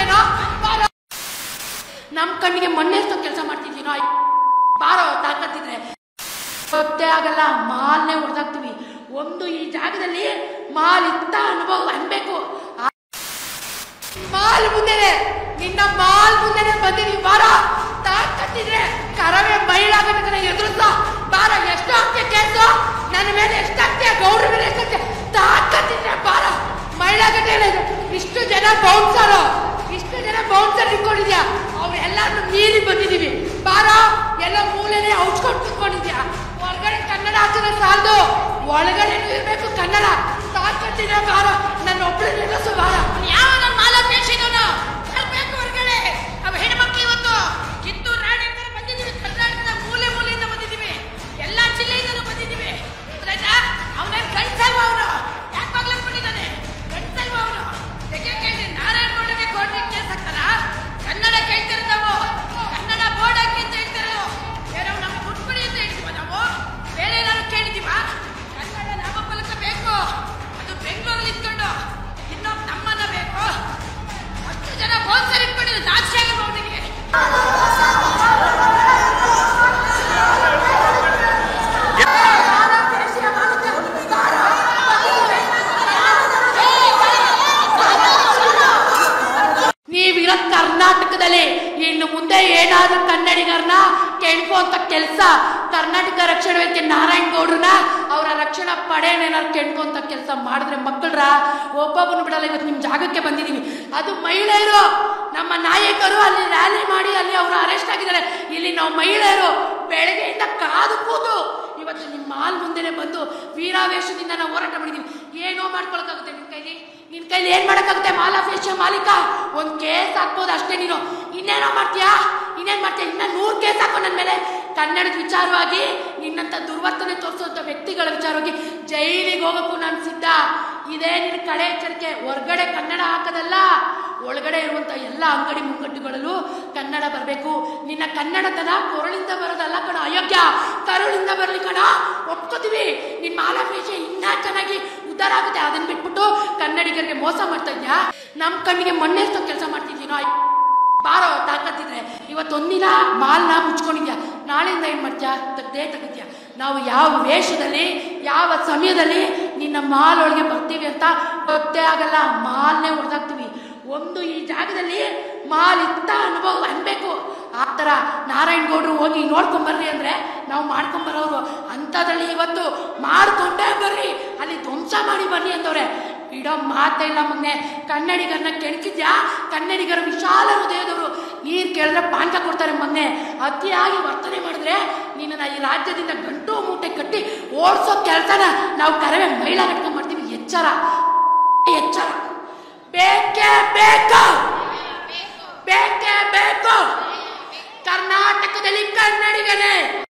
ಮಾಡ್ತೀಯನೋ ನಮ್ ಕಣ್ಣಿಗೆ ಮಣ್ಣೆಷ್ಟೋ ಕೆಲಸ ಮಾಡ್ತಿದ್ದೀನೋ ಬಾರೋ ತಾಕತ್ತಿದ್ರೆ ಗೊತ್ತೇ ಆಗಲ್ಲ ಮಾಲ್ನೇ ಹೊಡೆದಾಕ್ತಿವಿ ಒಂದು ಈ ಜಾಗದಲ್ಲಿ ಮಾಲ್ ಇತ್ತ ಅನುಭವ ಅನ್ಬೇಕು ಮಾಲ್ ಮುಂದೆನೆ ನಿನ್ನ ಮಾಲ್ ಮುಂದೆನೆ ಬಂದಿದೀವಿ ಬಾರೋ ತಾಕತ್ತಿದ್ರೆ ಕರವೇ ಮಹಿಳಾಗಣ ಎದುರಿಸ ಬಾರ ಎಷ್ಟು ಆಗ್ತೀಯ ಕೇಸು ನನ್ನ ಮೇಲೆ ಎಷ್ಟಾಗ್ತೀಯ ಗೌಡ್ರ ಮೇಲೆ ಎಷ್ಟಾಗ್ತೀಯ ತಾಕತ್ತಿದ್ರೆ ಬಾರ ಮಹಿಳಾಗಣ ಇಷ್ಟು ಜನ ಬೌನ್ಸರ್ ಇಟ್ಕೊಂಡಿದ್ಯಾ ಅವ್ರೆಲ್ಲಾರು ಮೀರಿ ಬಂದಿದೀವಿ ಬಾರ ಎಲ್ಲ ಮೂಲೆನೆ ಔಚ್ಕೊಂಡು ಕುತ್ಕೊಂಡಿದ್ಯಾ ಹೊರಗಡೆ ಕನ್ನಡ ಹಾಕಿದ್ರೆ ಸಾಲದು ಒಳಗಡೆ ಇರ್ಬೇಕು ಕನ್ನಡ ತಾಕತ್ತಿದ್ರೆ ಬಾರ ನನ್ನ ಒಬ್ಬಳು ನಿಲ್ಲಿಸು ಬಾರ ಯಾವ ನನ್ನ ಮಾಲಾಪೇಕ್ಷೆಗನು ಬೇಕು ಹೊರಗಡೆ ಅವ ಹೆಣ್ಮಕ್ಳು ಇವತ್ತು ಕಿತ್ತೂರು ರಾಣಿ ಅಂತ ಬಂದಿದ್ದೀವಿ ಕರ್ನಾಟಕದ ಮೂಲೆಯಿಂದ ಬಂದಿದ್ದೀವಿ ಎಲ್ಲಾ ಜಿಲ್ಲೆಯಿಂದಲೂ ಬಂದಿದ್ದೀವಿ ಅವನೇನು ಗಂಟಲ್ವ ಅವನು ಯಾಕೆ ಬಾಗ್ಲಾಕೊಂಡಿದ್ದಾನೆ ಗಂಟಲ್ವ ಅವನು ಕೇಳಿ ನಾರಾಯಣ ಗೌಡಗೆ ಕೋರ್ಟ್ಗೆ ಕೇಸ್ ಹಾಕ್ತಾರ ಕನ್ನಡ ಕೇಳ್ತಿರ ನಾವು ಕನ್ನಡ ಬೋರ್ಡ್ ಹಾಕಿ ಅಂತ ಹೇಳ್ತಾರೆ ಬೇರೆ ನಮ್ಮ ದುಡ್ಡು ಅಂತ ಹೇಳ್ತೀವ ನಾವು ಬೇರೆ ಏನಾದ್ರು ಕೇಳಿದೀವ ಕನ್ನಡ ನಾಮಫಲಕ ಬೇಕು ಅದು ಬೆಂಗಳೂರಲ್ಲಿ ಇಟ್ಕೊಂಡು ಇನ್ನೊಬ್ಬ ನಮ್ಮನ್ನ ಬೇಕು 10 ಜನ ಬೋನ್ಸರ್ ಇಟ್ಕೊಂಡಿದ್ರು ನಾಚಿಕೆ ಅವನಿಗೆ ನೀವಿರೋ ಕರ್ನಾಟಕದಲ್ಲಿ ಇನ್ನು ಮುಂದೆ ಏನಾದ್ರೂ ಕನ್ನಡಿಗರನ್ನ ಕೆಣ್ಕುವಂತ ಕೆಲಸ ಕರ್ನಾಟಕ ರಕ್ಷಣಾ ವೇದಿಕೆ ನಾರಾಯಣ ಗೌಡ್ರನ್ನ ಅವರ ರಕ್ಷಣಾ ಪಡೆಯನ್ನೇನಾದ್ರು ಕೆಣ್ಕುವಂತ ಕೆಲಸ ಮಾಡಿದ್ರೆ ಮಕ್ಕಳ್ರ ಒಬ್ಬೊಬ್ಬನು ಬಿಡಲ್ಲ ಇವತ್ತು ನಿಮ್ ಜಾಗಕ್ಕೆ ಬಂದಿದೀವಿ ಅದು ಮಹಿಳೆಯರು ನಮ್ಮ ನಾಯಕರು ಅಲ್ಲಿ ರ್ಯಾಲಿ ಮಾಡಿ ಅಲ್ಲಿ ಅವರು ಅರೆಸ್ಟ್ ಆಗಿದ್ದಾರೆ ಇಲ್ಲಿ ನಾವು ಮಹಿಳೆಯರು ಬೆಳಗ್ಗೆಯಿಂದ ಕಾದು ಕೂತು ಇವತ್ತು ನಿಮ್ಮ ಮಾಲ್ ಮುಂದೆನೆ ಬಂದು ವೀರಾವೇಶದಿಂದ ನಾವು ಹೋರಾಟ ಮಾಡಿದೀವಿ ಏನೋ ಮಾಡ್ಕೊಳಕಾಗುತ್ತೆ ನಿನ್ ಕೈಲಿ ಏನ್ ಮಾಡಕ್ಕಾಗುತ್ತೆ ಮಾಲಾಪೇಕ್ಷೆ ಮಾಲೀಕ ಒಂದ್ ಕೇಸ್ ಹಾಕ್ಬೋದು ಅಷ್ಟೇ ನೀನು ಇನ್ನೇನ್ ಮಾಡ್ತೀಯಾ ಇನ್ನ 100 ಕೇಸ್ ಹಾಕೋ ನನ್ನ ಮೇಲೆ ಕನ್ನಡದ ವಿಚಾರವಾಗಿ ನಿನ್ನಂತ ದುರ್ವರ್ತನೆ ತೋರಿಸುವಂತ ವ್ಯಕ್ತಿಗಳ ವಿಚಾರವಾಗಿ ಜೈಲಿಗೆ ಹೋಗಕ್ಕೂ ನಾನು ಸಿದ್ಧ ಇದೇ ನಿನ್ನ ಕಡೆ ಎಚ್ಚರಿಕೆ ಹೊರಗಡೆ ಕನ್ನಡ ಹಾಕದಲ್ಲ ಒಳಗಡೆ ಇರುವಂತ ಎಲ್ಲ ಅಂಗಡಿ ಮುಂಗಟ್ಟುಗಳಲ್ಲೂ ಕನ್ನಡ ಬರಬೇಕು ನಿನ್ನ ಕನ್ನಡತನ ಕೊರಳಿಂದ ಬರೋದಲ್ಲ ಕಣ ಅಯೋಗ್ಯ ಕರುಳಿಂದ ಬರ್ಲಿ ಕಣ ಒಪ್ಕೋತೀವಿ ನಿನ್ ಮಾಲಾಪೇಕ್ಷೆ ಇನ್ನ ಚೆನ್ನಾಗಿ ಉದ್ಧಾರ ಆಗುತ್ತೆ ಅದನ್ನ ಬಿಟ್ಬಿಟ್ಟು ಕನ್ನಡಿಗರಿಗೆ ಮೋಸ ಮಾಡ್ತಾ ಇದ್ಯಾ ನಮ್ ಕಣ್ಣಿಗೆ ಮಣ್ಣೆಷ್ಟೋ ಕೆಲಸ ಮಾಡ್ತಿದ್ದೀನೋ ಬಾರೋ ತಾಕತ್ತಿದ್ರೆ ಇವತ್ತೊಂದಿನ ಮಾಲ್ನ ಮುಚ್ಕೊಂಡಿದ್ಯಾ ನಾಳೆಯಿಂದ ಏನ್ ಮಾಡ್ತೀಯಾ ತೆಗಿದ್ಯಾ ನಾವು ಯಾವ ವೇಷದಲ್ಲಿ ಯಾವ ಸಮಯದಲ್ಲಿ ನಿನ್ನ ಮಾಲ್ ಒಳಗೆ ಬರ್ತೀವಿ ಅಂತ ಗೊತ್ತೇ ಆಗಲ್ಲ ಮಾಲ್ನೇ ಹೊಡೆದಾಕ್ತಿವಿ ಒಂದು ಈ ಜಾಗದಲ್ಲಿ ಮಾಲ್ ಇತ್ತ ಅನುಭವ ಅನ್ಬೇಕು ಆ ತರ ನಾರಾಯಣ ಗೌಡ್ರು ಹೋಗಿ ನೋಡ್ಕೊಂಬರ್ರಿ ಅಂದ್ರೆ ನಾವು ಮಾಡ್ಕೊಂಬರೋರು ಅಂಥದ್ರಲ್ಲಿ ಇವತ್ತು ಮಾಡ್ಕೊಂಡೇ ಬರ್ರಿ ಅಲ್ಲಿ ಧ್ವಂಸ ಮಾಡಿ ಬರ್ರಿ ಅಂತವ್ರೆ ಬಿಡೋ ಮಾತೇ ಇಲ್ಲ ಮೊನ್ನೆ ಕನ್ನಡಿಗರನ್ನ ಕೆಣಕಿದ್ಯಾ ಕನ್ನಡಿಗರ ವಿಶಾಲ ಹೃದಯದವರು ನೀರು ಕೇಳಿದ್ರೆ ಪಾಂಕ ಕೊಡ್ತಾರೆ ಮೊನ್ನೆ ಅತಿಯಾಗಿ ವರ್ತನೆ ಮಾಡಿದ್ರೆ ನಿನ್ನ ಈ ರಾಜ್ಯದಿಂದ ಗಂಟು ಮೂಟೆ ಕಟ್ಟಿ ಓಡಿಸೋ ಕೆಲಸನ ನಾವು ಕರವೇ ಮಹಿಳಾ ಘಟಕ ಮಾಡ್ತೀವಿ ಎಚ್ಚರ ಬೇಕೇ ಬೇಕು ಕರ್ನಾಟಕದಲ್ಲಿ ಕನ್ನಡಿಗರೇ